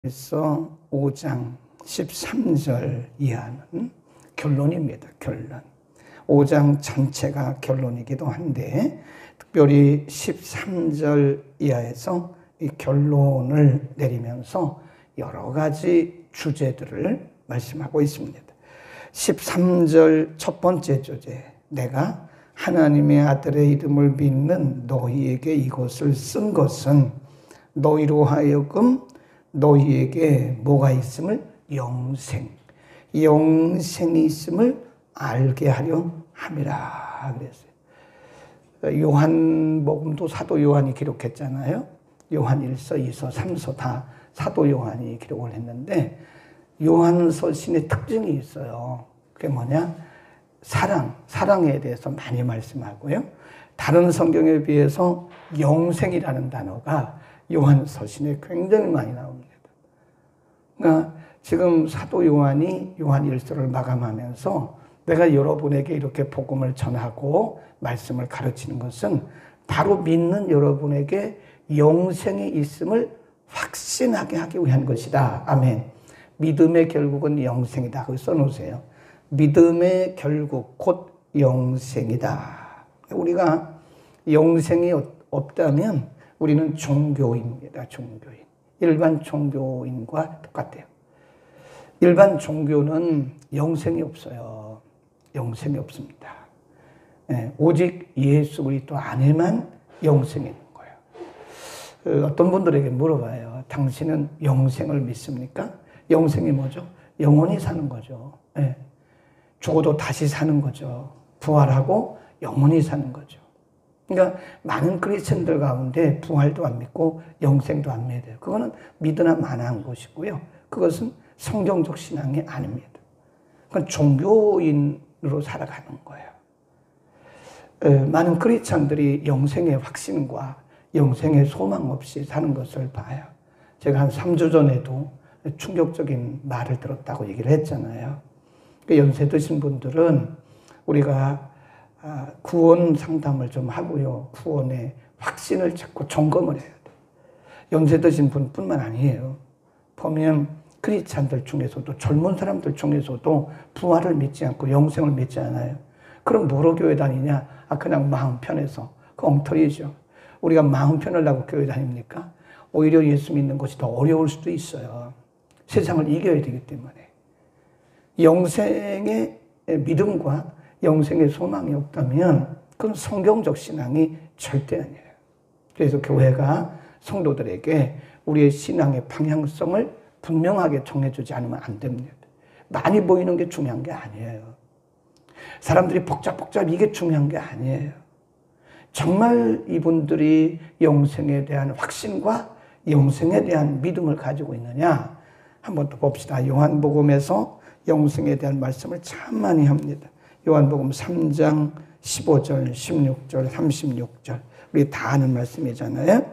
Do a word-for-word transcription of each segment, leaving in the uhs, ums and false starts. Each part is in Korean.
그래서 오 장 십삼 절 이하는 결론입니다. 결론. 오 장 전체가 결론이기도 한데 특별히 십삼 절 이하에서 이 결론을 내리면서 여러 가지 주제들을 말씀하고 있습니다. 십삼 절 첫 번째 주제, 내가 하나님의 아들의 이름을 믿는 너희에게 이것을 쓴 것은 너희로 하여금 너희에게 뭐가 있음을? 영생. 영생이 있음을 알게 하려 함이라 그랬어요. 요한복음도 사도 요한이 기록했잖아요. 요한 일 서, 이 서, 삼 서 다 사도 요한이 기록을 했는데 요한서신의 특징이 있어요. 그게 뭐냐? 사랑, 사랑에 대해서 많이 말씀하고요. 다른 성경에 비해서 영생이라는 단어가 요한서신에 굉장히 많이 나옵니다. 그러니까 지금 사도 요한이 요한 일 서를 마감하면서 내가 여러분에게 이렇게 복음을 전하고 말씀을 가르치는 것은 바로 믿는 여러분에게 영생이 있음을 확신하게 하기 위한 것이다. 아멘. 믿음의 결국은 영생이다. 거기 써놓으세요. 믿음의 결국 곧 영생이다. 우리가 영생이 없다면 우리는 종교인입니다. 종교인. 일반 종교인과 똑같아요. 일반 종교는 영생이 없어요. 영생이 없습니다. 네, 오직 예수 그리스도 안에만 영생이 있는 거예요. 어떤 분들에게 물어봐요. 당신은 영생을 믿습니까? 영생이 뭐죠? 영원히 사는 거죠. 네. 죽어도 다시 사는 거죠. 부활하고 영원히 사는 거죠. 그러니까 많은 크리스천들 가운데 부활도 안 믿고 영생도 안 믿어요. 그거는 믿으나 마나한 것이고요. 그것은 성경적 신앙이 아닙니다. 그건 종교인으로 살아가는 거예요. 에, 많은 크리스천들이 영생의 확신과 영생의 소망 없이 사는 것을 봐요. 제가 한 삼 주 전에도 충격적인 말을 들었다고 얘기를 했잖아요. 그 연세 드신 분들은 우리가 구원 상담을 좀 하고요. 구원의 확신을 자꾸 점검을 해야 돼요. 연세 드신 분뿐만 아니에요. 보면 크리스찬들 중에서도 젊은 사람들 중에서도 부활을 믿지 않고 영생을 믿지 않아요. 그럼 뭐로 교회 다니냐? 아, 그냥 마음 편해서. 그 엉터리죠. 우리가 마음 편하려고 교회 다닙니까? 오히려 예수 믿는 것이 더 어려울 수도 있어요. 세상을 이겨야 되기 때문에. 영생의 믿음과 영생의 소망이 없다면 그건 성경적 신앙이 절대 아니에요. 그래서 교회가 성도들에게 우리의 신앙의 방향성을 분명하게 정해주지 않으면 안 됩니다. 많이 보이는 게 중요한 게 아니에요. 사람들이 복잡복잡 이게 중요한 게 아니에요. 정말 이분들이 영생에 대한 확신과 영생에 대한 믿음을 가지고 있느냐? 한번 더 봅시다. 요한복음에서 영생에 대한 말씀을 참 많이 합니다. 요한복음 삼 장 십오 절, 십육 절, 삼십육 절. 우리 다 아는 말씀이잖아요.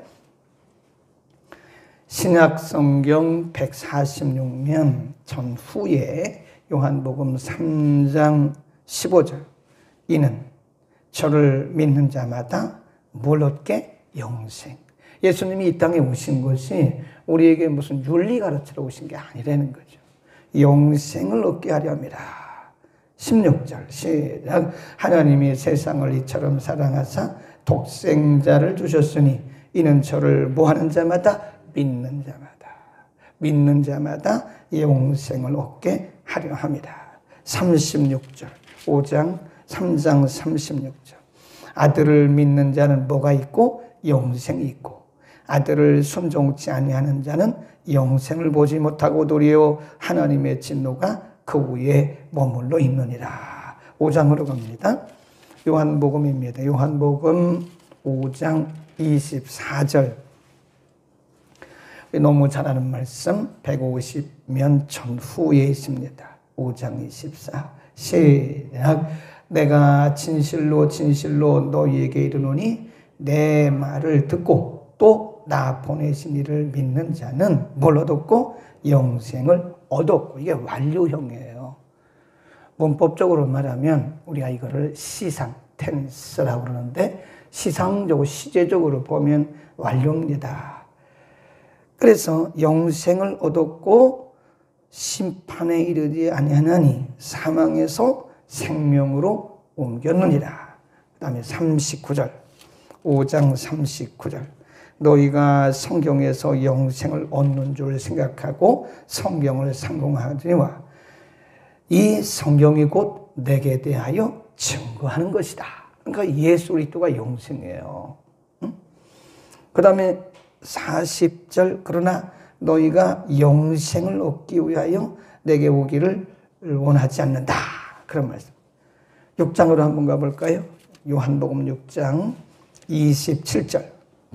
신약성경 백사십육 면 전후에 요한복음 삼 장 십오 절. 이는 저를 믿는 자마다 뭘 얻게? 영생. 예수님이 이 땅에 오신 것이 우리에게 무슨 윤리 가르치러 오신 게 아니라는 거죠. 영생을 얻게 하려 함이라. 십육 절 시작. 하나님이 세상을 이처럼 사랑하사 독생자를 주셨으니 이는 저를 뭐하는 자마다? 믿는 자마다. 믿는 자마다 영생을 얻게 하려 함이라. 삼십육 절 오 장 삼 장 삼십육 절. 아들을 믿는 자는 뭐가 있고? 영생이 있고 아들을 순종치 아니하는 자는 영생을 보지 못하고 도리어 하나님의 진노가 그 위에 머물러 있느니라. 오 장으로 갑니다. 요한복음입니다. 요한복음 오 장 이십사 절. 너무 잘 아는 말씀 백오십 면 전후에 있습니다. 오 장 이십사. 시작. 내가 진실로 진실로 너희에게 이르노니 내 말을 듣고 또 나 보내신 이를 믿는 자는 뭘 얻었고? 영생을 얻었고. 이게 완료형이에요. 문법적으로 말하면 우리가 이거를 시상, 텐스라고 그러는데 시상적으로 시제적으로 보면 완료입니다. 그래서 영생을 얻었고 심판에 이르지 아니하나니 사망에서 생명으로 옮겼느니라. 그 다음에 삼십구 절, 오 장 삼십구 절. 너희가 성경에서 영생을 얻는 줄 생각하고 성경을 상공하지와 이 성경이 곧 내게 대하여 증거하는 것이다. 그러니까 예수 그리스도가 영생이에요. 응? 그 다음에 사십 절, 그러나 너희가 영생을 얻기 위하여 내게 오기를 원하지 않는다. 그런 말씀. 육 장으로 한번 가볼까요? 요한복음 육 장 이십칠 절.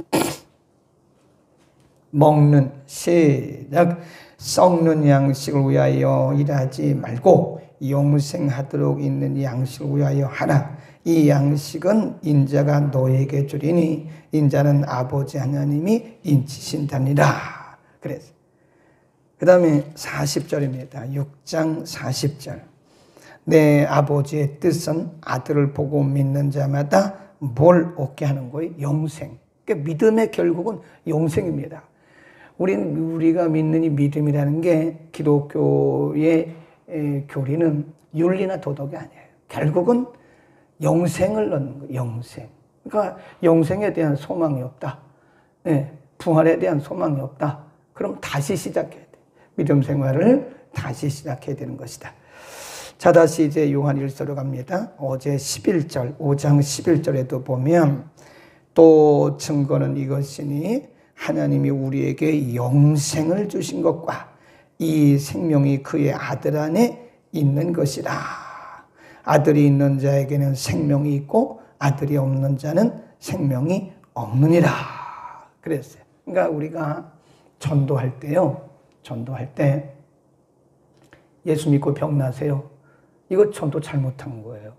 먹는, 시작. 썩는 양식을 위하여 일하지 말고 영생하도록 있는 양식을 위하여 하라. 이 양식은 인자가 너에게 주리니 인자는 아버지 하나님이 인치신다니라. 그래서 그 다음에 사십 절입니다. 육 장 사십 절. 내 아버지의 뜻은 아들을 보고 믿는 자마다 뭘 얻게 하는 거예요? 영생. 그러니까 믿음의 결국은 영생입니다. 우린 우리가 믿는 이 믿음이라는 게 기독교의 교리는 윤리나 도덕이 아니에요. 결국은 영생을 얻는 거예요. 영생. 그러니까 영생에 대한 소망이 없다. 네, 부활에 대한 소망이 없다. 그럼 다시 시작해야 돼. 믿음 생활을 다시 시작해야 되는 것이다. 자, 다시 이제 요한 일서로 갑니다. 어제 십일 절, 오 장 십일 절에도 보면 또 증거는 이것이니 하나님이 우리에게 영생을 주신 것과 이 생명이 그의 아들 안에 있는 것이라. 아들이 있는 자에게는 생명이 있고 아들이 없는 자는 생명이 없느니라. 그랬어요. 그러니까 우리가 전도할 때요. 전도할 때 예수 믿고 병 나세요. 이거 전도 잘못한 거예요.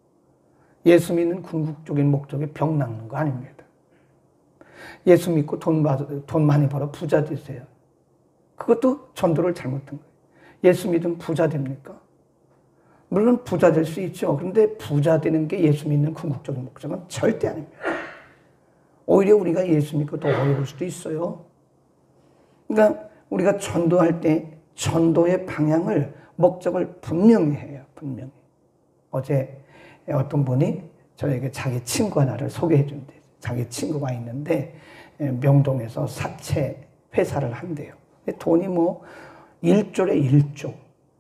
예수 믿는 궁극적인 목적이 병 낫는 거 아닙니다. 예수 믿고 돈, 돈 많이 벌어 부자 되세요. 그것도 전도를 잘못한 거예요. 예수 믿으면 부자 됩니까? 물론 부자 될 수 있죠. 그런데 부자 되는 게 예수 믿는 궁극적인 목적은 절대 아닙니다. 오히려 우리가 예수 믿고 더 어려울 수도 있어요. 그러니까 우리가 전도할 때 전도의 방향을, 목적을 분명히 해요. 분명히. 어제 어떤 분이 저에게 자기 친구 하나를 소개해 준대요. 자기 친구가 있는데 명동에서 사채 회사를 한대요. 돈이 뭐 일조래 일조.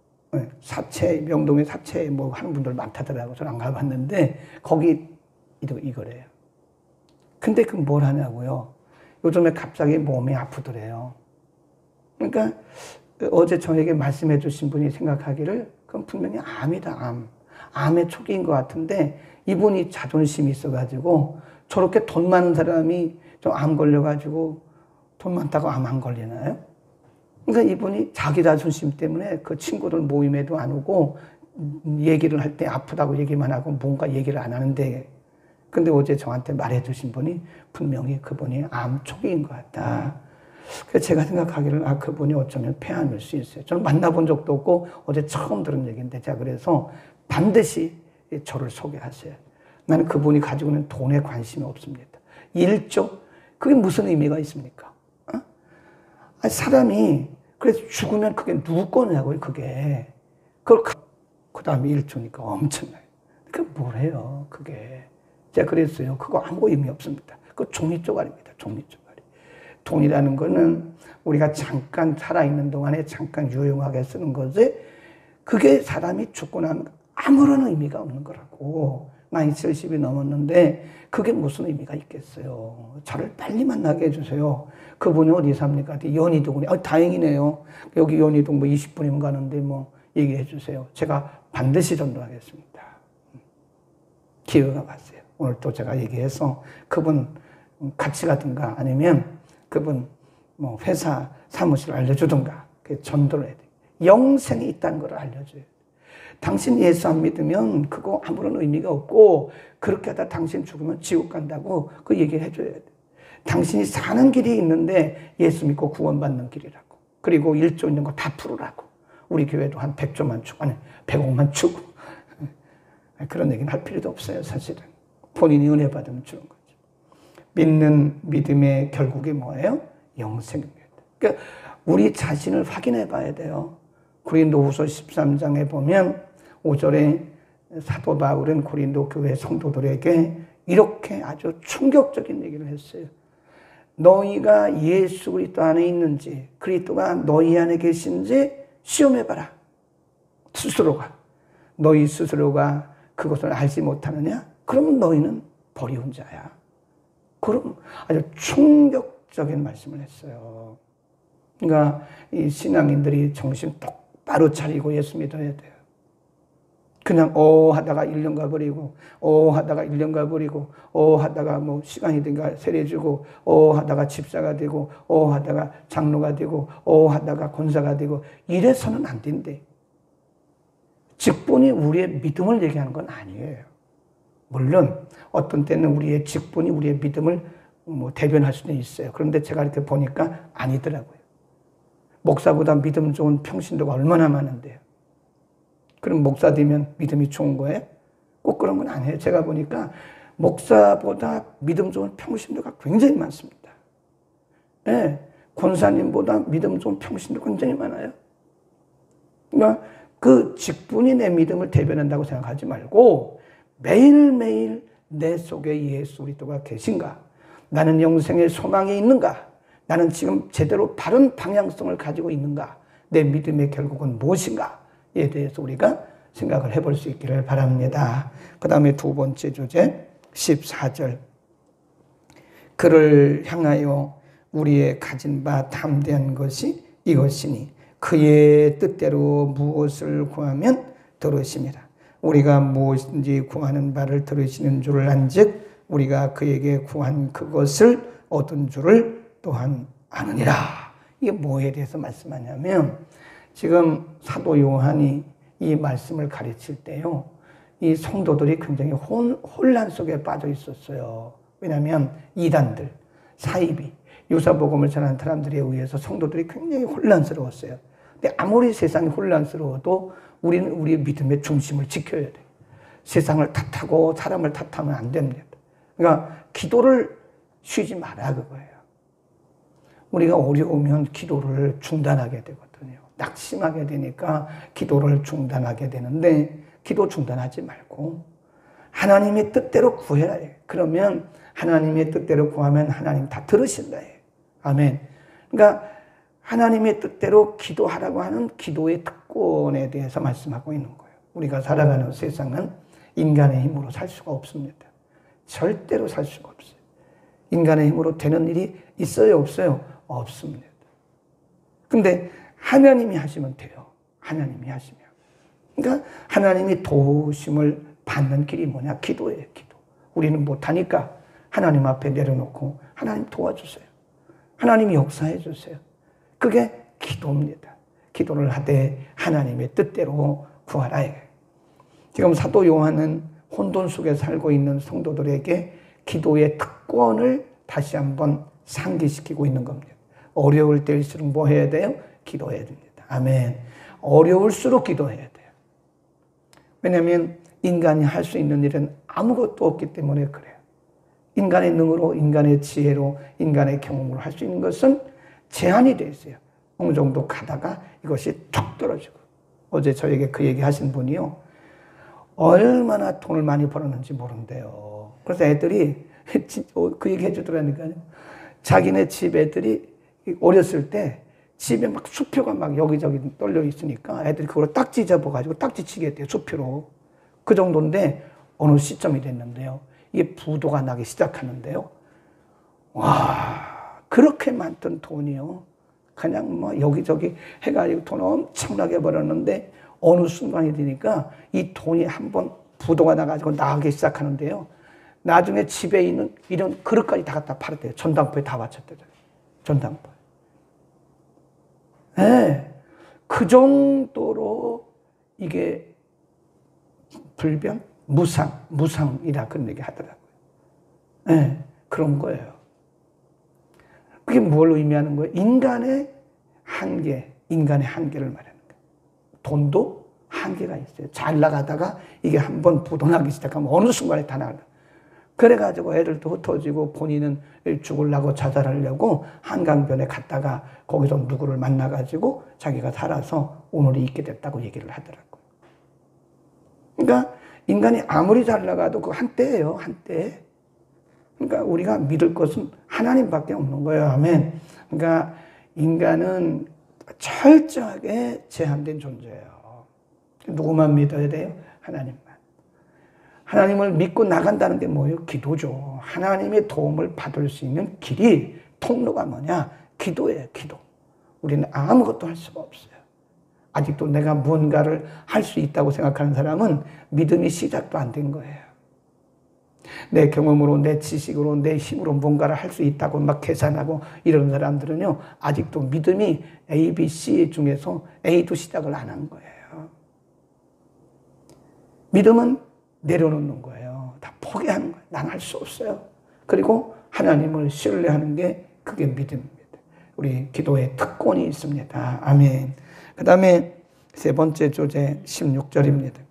사채, 명동에 사채 뭐 하는 분들 많다더라고요. 저는 안 가봤는데 거기 이거래요. 근데 그 뭘 하냐고요. 요즘에 갑자기 몸이 아프더래요. 그러니까 어제 저에게 말씀해 주신 분이 생각하기를 그건 분명히 암이다, 암. 암의 초기인 것 같은데 이분이 자존심이 있어가지고 저렇게 돈 많은 사람이 좀 암 걸려가지고 돈 많다고 암 안 걸리나요? 그러니까 이분이 자기 자존심 때문에 그 친구들 모임에도 안 오고 얘기를 할 때 아프다고 얘기만 하고 뭔가 얘기를 안 하는데, 근데 어제 저한테 말해 주신 분이 분명히 그분이 암 초기인 것 같다. 그래서 제가 생각하기를 아 그분이 어쩌면 폐암일 수 있어요. 저는 만나본 적도 없고 어제 처음 들은 얘기인데 제가 그래서 반드시 저를 소개하세요. 나는 그분이 가지고 있는 돈에 관심이 없습니다. 일조? 그게 무슨 의미가 있습니까? 어? 아니, 사람이 그래서 죽으면 그게 누구 거냐고요, 그게. 그걸 그, 그 다음에 일조니까 엄청나요. 그게 뭐래요, 그게. 제가 그랬어요. 그거 아무 의미 없습니다. 그거 종이 쪼가리입니다, 종이 쪼가리. 돈이라는 거는 우리가 잠깐 살아있는 동안에 잠깐 유용하게 쓰는 거지, 그게 사람이 죽고 나면 아무런 의미가 없는 거라고. 나이 칠십이 넘었는데 그게 무슨 의미가 있겠어요. 저를 빨리 만나게 해주세요. 그분이 어디 삽니까? 연희동에. 아, 다행이네요. 여기 연희동 뭐 이십 분이면 가는데 뭐 얘기해 주세요. 제가 반드시 전도하겠습니다. 기회가 왔어요. 오늘 또 제가 얘기해서 그분 같이 가든가 아니면 그분 뭐 회사 사무실 알려주든가 전도를 해야 돼요. 영생이 있다는 걸 알려줘요. 당신 예수 안 믿으면 그거 아무런 의미가 없고 그렇게 하다 당신 죽으면 지옥 간다고 그 얘기를 해줘야 돼. 당신이 사는 길이 있는데 예수 믿고 구원받는 길이라고. 그리고 일조 있는 거 다 풀으라고. 우리 교회도 한 백조만 주고 아니 백억만 주고 그런 얘기는 할 필요도 없어요. 사실은 본인이 은혜 받으면 주는 거죠. 믿는 믿음의 결국이 뭐예요? 영생입니다. 그러니까 우리 자신을 확인해 봐야 돼요. 고린도후서 십삼 장에 보면 오 절에 사도 바울은 고린도 교회 성도들에게 이렇게 아주 충격적인 얘기를 했어요. 너희가 예수 그리스도 안에 있는지 그리스도가 너희 안에 계신지 시험해봐라. 스스로가. 너희 스스로가 그것을 알지 못하느냐? 그러면 너희는 버리운 자야. 그럼 아주 충격적인 말씀을 했어요. 그러니까 이 신앙인들이 정신 똑바로 차리고 예수 믿어야 돼요. 그냥 어 하다가 일 년 가버리고 어 하다가 일 년 가버리고 어 하다가 뭐 시간이 된가 세례주고 어 하다가 집사가 되고 어 하다가 장로가 되고 어 하다가 권사가 되고 이래서는 안 된대. 직분이 우리의 믿음을 얘기하는 건 아니에요. 물론 어떤 때는 우리의 직분이 우리의 믿음을 뭐 대변할 수는 있어요. 그런데 제가 이렇게 보니까 아니더라고요. 목사보다 믿음 좋은 평신도가 얼마나 많은데요. 그럼 목사 되면 믿음이 좋은 거예요? 꼭 그런 건 아니에요. 제가 보니까 목사보다 믿음 좋은 평신도가 굉장히 많습니다. 네, 권사님보다 믿음 좋은 평신도 굉장히 많아요. 그러니까 그 직분이 내 믿음을 대변한다고 생각하지 말고 매일매일 내 속에 예수 그리스도가 계신가? 나는 영생의 소망이 있는가? 나는 지금 제대로 바른 방향성을 가지고 있는가? 내 믿음의 결국은 무엇인가? 에 대해서 우리가 생각을 해볼 수 있기를 바랍니다. 그 다음에 두 번째 주제 십사 절 그를 향하여 우리의 가진 바 담대한 것이 이것이니 그의 뜻대로 무엇을 구하면 들으심이라. 우리가 무엇인지 구하는 바를 들으시는 줄을 안즉 우리가 그에게 구한 그것을 얻은 줄을 또한 아느니라. 이게 뭐에 대해서 말씀하냐면 지금 사도 요한이 이 말씀을 가르칠 때요, 이 성도들이 굉장히 혼, 혼란 속에 빠져 있었어요. 왜냐하면 이단들, 사이비, 유사복음을 전하는 사람들에 의해서 성도들이 굉장히 혼란스러웠어요. 근데 아무리 세상이 혼란스러워도 우리는 우리의 믿음의 중심을 지켜야 돼요. 세상을 탓하고 사람을 탓하면 안 됩니다. 그러니까 기도를 쉬지 마라 그거예요. 우리가 어려우면 기도를 중단하게 되거든요. 낙심하게 되니까 기도를 중단하게 되는데 기도 중단하지 말고 하나님의 뜻대로 구해라. 그러면 하나님의 뜻대로 구하면 하나님 다 들으신다. 아멘. 그러니까 하나님의 뜻대로 기도하라고 하는 기도의 특권에 대해서 말씀하고 있는 거예요. 우리가 살아가는 세상은 인간의 힘으로 살 수가 없습니다. 절대로 살 수가 없어요. 인간의 힘으로 되는 일이 있어요, 없어요? 없습니다. 근데 하나님이 하시면 돼요. 하나님이 하시면. 그러니까 하나님이 도우심을 받는 길이 뭐냐? 기도예요, 기도. 우리는 못하니까 하나님 앞에 내려놓고 하나님 도와주세요. 하나님이 역사해 주세요. 그게 기도입니다. 기도를 하되 하나님의 뜻대로 구하라. 지금 사도 요한은 혼돈 속에 살고 있는 성도들에게 기도의 특권을 다시 한번 상기시키고 있는 겁니다. 어려울 때일수록 뭐 해야 돼요? 기도해야 됩니다. 아멘. 어려울수록 기도해야 돼요. 왜냐하면 인간이 할 수 있는 일은 아무것도 없기 때문에 그래요. 인간의 능으로, 인간의 지혜로, 인간의 경험으로 할 수 있는 것은 제한이 되어 있어요. 어느 정도 가다가 이것이 툭 떨어지고. 어제 저에게 그 얘기 하신 분이요, 얼마나 돈을 많이 벌었는지 모른대요. 그래서 애들이 그 얘기 해주더라니까요. 자기네 집 애들이 어렸을 때 집에 막 수표가 막 여기저기 떨려 있으니까 애들이 그걸 딱지 잡아가지고 딱지치게 했대요. 수표로. 그 정도인데 어느 시점이 됐는데요, 이게 부도가 나기 시작하는데요. 와, 그렇게 많던 돈이요, 그냥 뭐 여기저기 해가지고 돈 엄청나게 벌었는데 어느 순간이 되니까 이 돈이 한번 부도가 나가지고 나가기 시작하는데요. 나중에 집에 있는 이런 그릇까지 다 갖다 팔았대요. 전당포에 다 바쳤대요. 전당포에. 네, 그 정도로 이게 불변, 무상, 무상이라 그런 얘기 하더라고요. 네, 그런 거예요. 그게 뭘 의미하는 거예요? 인간의 한계, 인간의 한계를 말하는 거예요. 돈도 한계가 있어요. 잘 나가다가 이게 한번 부도나기 시작하면 어느 순간에 다 나가요. 그래가지고 애들도 흩어지고 본인은 죽으려고 자살하려고 한강변에 갔다가 거기서 누구를 만나가지고 자기가 살아서 오늘이 있게 됐다고 얘기를 하더라고요. 그러니까 인간이 아무리 잘 나가도 그 한때예요, 한때. 그러니까 우리가 믿을 것은 하나님밖에 없는 거예요. 아멘. 그러니까 인간은 철저하게 제한된 존재예요. 누구만 믿어야 돼요? 하나님만. 하나님을 믿고 나간다는 게 뭐예요? 기도죠. 하나님의 도움을 받을 수 있는 길이, 통로가 뭐냐? 기도예요, 기도. 우리는 아무것도 할 수가 없어요. 아직도 내가 무언가를 할 수 있다고 생각하는 사람은 믿음이 시작도 안 된 거예요. 내 경험으로, 내 지식으로, 내 힘으로 뭔가를 할 수 있다고 막 계산하고 이런 사람들은요, 아직도 믿음이 A, B, C 중에서 A도 시작을 안 한 거예요. 믿음은 내려놓는 거예요. 다 포기하는 거예요. 난 할 수 없어요. 그리고 하나님을 신뢰하는 게 그게 믿음입니다. 우리 기도에 특권이 있습니다. 아멘. 그 다음에 세 번째 조제 십육 절입니다.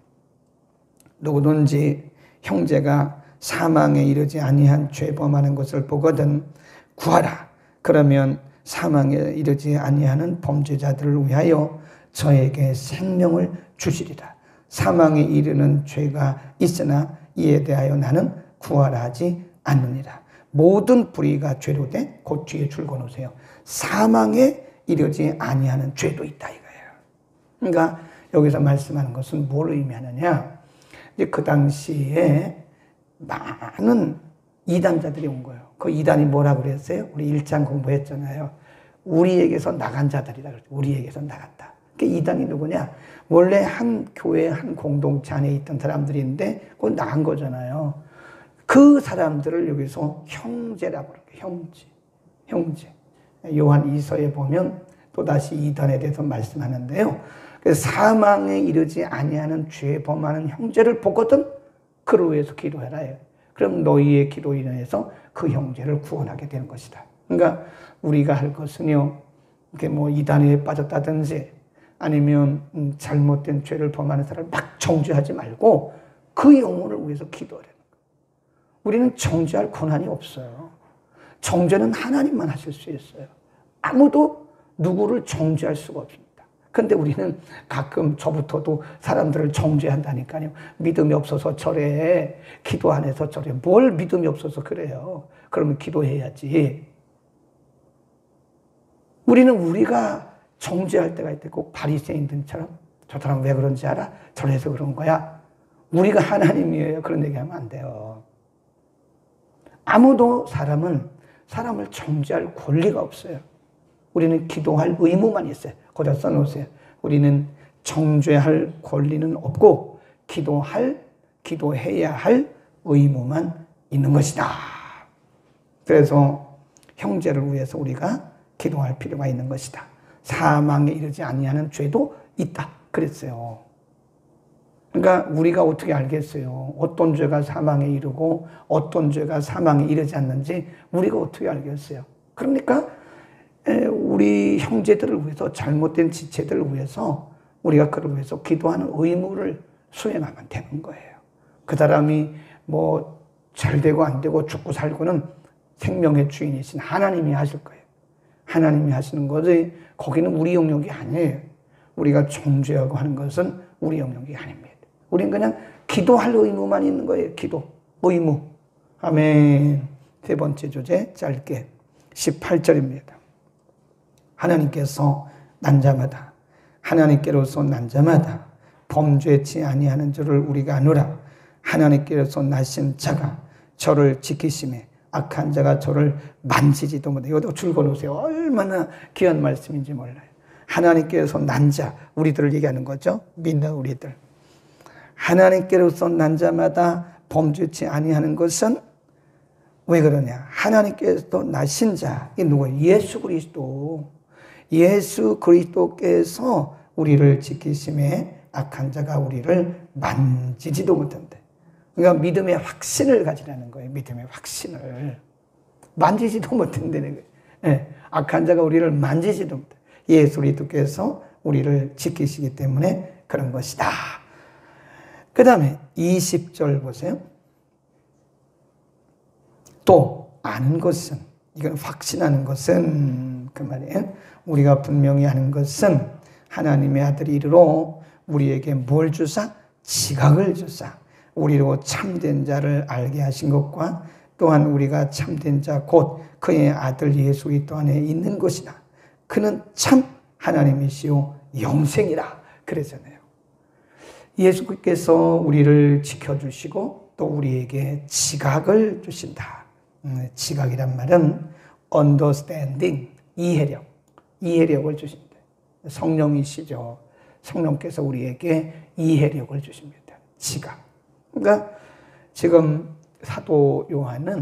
누구든지 형제가 사망에 이르지 아니한 죄 범하는 것을 보거든 구하라. 그러면 사망에 이르지 아니하는 범죄자들을 위하여 저에게 생명을 주시리라. 사망에 이르는 죄가 있으나 이에 대하여 나는 구하라 하지 않느니라. 모든 불의가 죄로 돼. 그 뒤에 줄 거놓으세요. 사망에 이르지 아니하는 죄도 있다 이거예요. 그러니까 여기서 말씀하는 것은 뭘 의미하느냐. 이제 그 당시에 많은 이단자들이 온 거예요. 그 이단이 뭐라고 그랬어요? 우리 일 장 공부했잖아요. 우리에게서 나간 자들이다. 우리에게서 나갔다. 그 이단이 누구냐? 원래 한 교회, 한 공동체 안에 있던 사람들인데 그건 나간 거잖아요. 그 사람들을 여기서 형제라고 그래요. 형제. 형제. 요한 이서에 보면 또다시 이단에 대해서 말씀하는데요. 사망에 이르지 아니하는 죄 범하는 형제를 보거든 그를 위해서 기도해라. 그럼 너희의 기도로 인해서 그 형제를 구원하게 되는 것이다. 그러니까 우리가 할 것은요, 이렇게 뭐 이단에 빠졌다든지 아니면 잘못된 죄를 범하는 사람을 막 정죄하지 말고 그 영혼을 위해서 기도하라는 거예요. 우리는 정죄할 권한이 없어요. 정죄는 하나님만 하실 수 있어요. 아무도 누구를 정죄할 수가 없습니다. 근데 우리는 가끔 저부터도 사람들을 정죄한다니까요. 믿음이 없어서 저래. 기도 안 해서 저래. 뭘 믿음이 없어서 그래요. 그러면 기도해야지. 우리는 우리가 정죄할 때가 있대. 꼭 바리새인들처럼 저 사람 왜 그런지 알아? 저래서 그런 거야. 우리가 하나님이에요. 그런 얘기하면 안 돼요. 아무도 사람은 사람을 정죄할 권리가 없어요. 우리는 기도할 의무만 있어요. 거기다 써놓으세요. 우리는 정죄할 권리는 없고 기도할, 기도해야 할 의무만 있는 것이다. 그래서 형제를 위해서 우리가 기도할 필요가 있는 것이다. 사망에 이르지 아니하는 죄도 있다. 그랬어요. 그러니까 우리가 어떻게 알겠어요? 어떤 죄가 사망에 이르고 어떤 죄가 사망에 이르지 않는지 우리가 어떻게 알겠어요? 그러니까 우리 형제들을 위해서, 잘못된 지체들을 위해서 우리가 그를 위해서 기도하는 의무를 수행하면 되는 거예요. 그 사람이 뭐 잘 되고 안 되고 죽고 살고는 생명의 주인이신 하나님이 하실 거예요. 하나님이 하시는 거지 거기는 우리 영역이 아니에요. 우리가 정죄하고 하는 것은 우리 영역이 아닙니다. 우리는 그냥 기도할 의무만 있는 거예요. 기도, 의무. 아멘. 세 번째 주제 짧게 십팔 절입니다. 하나님께서 난 자마다 하나님께로서 난 자마다 범죄치 아니하는 줄을 우리가 아노라. 하나님께로서 나신 자가 저를 지키심에 악한 자가 저를 만지지도 못해. 이것도 줄거놓으세요. 얼마나 귀한 말씀인지 몰라요. 하나님께서 난 자, 우리들을 얘기하는 거죠. 믿는 우리들. 하나님께로서 난 자마다 범죄치 아니하는 것은 왜 그러냐? 하나님께서 나신 자, 이 누구예요? 예수 그리스도. 예수 그리스도께서 우리를 지키심에 악한 자가 우리를 만지지도 못한대. 그러니까 믿음의 확신을 가지라는 거예요. 믿음의 확신을. 만지지도 못한다는 거예요. 네. 악한 자가 우리를 만지지도 못해. 예수 그리스도께서 우리를 지키시기 때문에 그런 것이다. 그 다음에 이십 절 보세요. 또 아는 것은, 이건 확신하는 것은 그 말이에요. 우리가 분명히 아는 것은 하나님의 아들이 이르러 우리에게 뭘 주사? 지각을 주사 우리로 참된 자를 알게 하신 것과 또한 우리가 참된 자 곧 그의 아들 예수 그리스도 안에 있는 것이다. 그는 참 하나님이시요 영생이라 그랬잖아요. 예수께서 우리를 지켜주시고 또 우리에게 지각을 주신다. 음, 지각이란 말은 understanding, 이해력, 이해력을 주신다. 성령이시죠. 성령께서 우리에게 이해력을 주십니다. 지각. 그러니까 지금 사도 요한은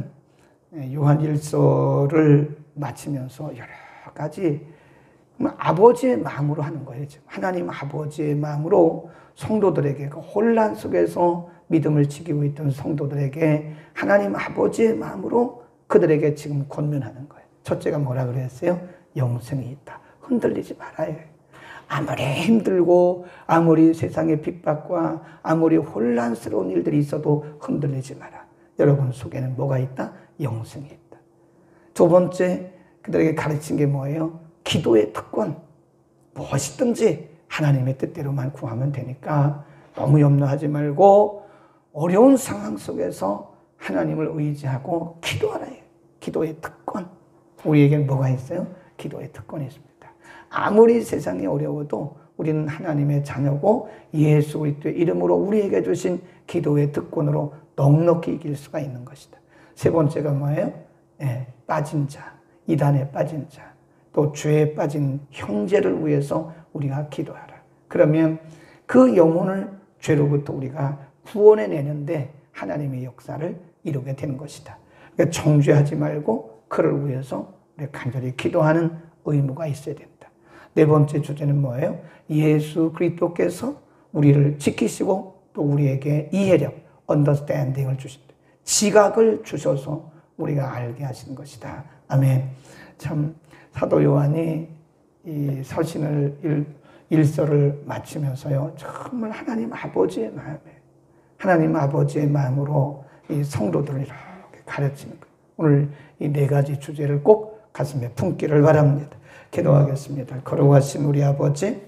요한일서를 마치면서 여러 가지 아버지의 마음으로 하는 거예요. 하나님 아버지의 마음으로 성도들에게 그 혼란 속에서 믿음을 지키고 있던 성도들에게 하나님 아버지의 마음으로 그들에게 지금 권면하는 거예요. 첫째가 뭐라 그랬어요? 영생이 있다. 흔들리지 말아요. 아무리 힘들고 아무리 세상의 핍박과 아무리 혼란스러운 일들이 있어도 흔들리지 마라. 여러분 속에는 뭐가 있다? 영생이 있다. 두 번째 그들에게 가르친 게 뭐예요? 기도의 특권. 무엇이든지 하나님의 뜻대로만 구하면 되니까 너무 염려하지 말고 어려운 상황 속에서 하나님을 의지하고 기도하라 해요. 기도의 특권. 우리에게는 뭐가 있어요? 기도의 특권이 있습니다. 아무리 세상이 어려워도 우리는 하나님의 자녀고 예수 그리스도의 이름으로 우리에게 주신 기도의 특권으로 넉넉히 이길 수가 있는 것이다. 세 번째가 뭐예요? 예, 빠진 자, 이단에 빠진 자, 또 죄에 빠진 형제를 위해서 우리가 기도하라. 그러면 그 영혼을 죄로부터 우리가 구원해내는데 하나님의 역사를 이루게 되는 것이다. 그러니까 정죄하지 말고 그를 위해서 우리 간절히 기도하는 의무가 있어야 된다. 네 번째 주제는 뭐예요? 예수 그리스도께서 우리를 지키시고 또 우리에게 이해력, understanding을 주신다. 지각을 주셔서 우리가 알게 하시는 것이다. 아멘. 참 사도 요한이 이 서신을 일, 일서를 마치면서요, 정말 하나님 아버지의 마음에, 하나님 아버지의 마음으로 이 성도들을 이렇게 가르치는 거예요. 오늘 이 네 가지 주제를 꼭 가슴에 품기를 바랍니다. 기도하겠습니다. 거룩하신 우리 아버지,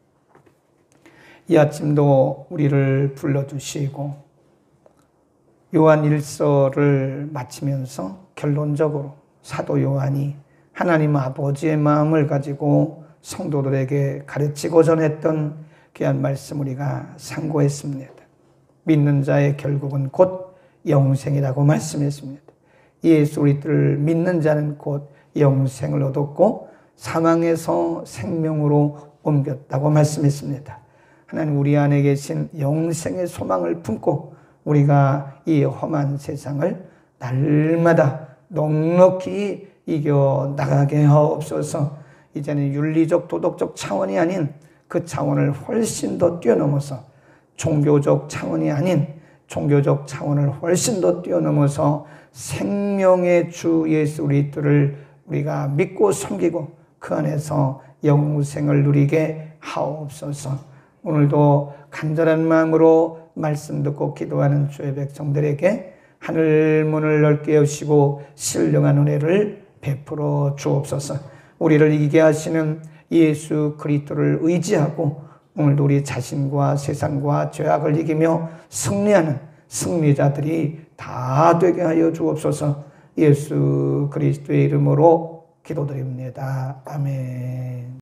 이 아침도 우리를 불러주시고 요한 일서를 마치면서 결론적으로 사도 요한이 하나님 아버지의 마음을 가지고 성도들에게 가르치고 전했던 귀한 말씀 우리가 상고했습니다. 믿는 자의 결국은 곧 영생이라고 말씀했습니다. 예수 그리스도를 믿는 자는 곧 영생을 얻었고 사망에서 생명으로 옮겼다고 말씀했습니다. 하나님 우리 안에 계신 영생의 소망을 품고 우리가 이 험한 세상을 날마다 넉넉히 이겨나가게 하옵소서. 이제는 윤리적 도덕적 차원이 아닌 그 차원을 훨씬 더 뛰어넘어서 종교적 차원이 아닌 종교적 차원을 훨씬 더 뛰어넘어서 생명의 주 예수 그리스도를 우리가 믿고 섬기고 그 안에서 영생을 누리게 하옵소서. 오늘도 간절한 마음으로 말씀 듣고 기도하는 주의 백성들에게 하늘 문을 넓게 여시고 신령한 은혜를 베풀어 주옵소서. 우리를 이기게 하시는 예수 그리스도를 의지하고 오늘도 우리 자신과 세상과 죄악을 이기며 승리하는 승리자들이 다 되게 하여 주옵소서. 예수 그리스도의 이름으로 기도드립니다. 아멘.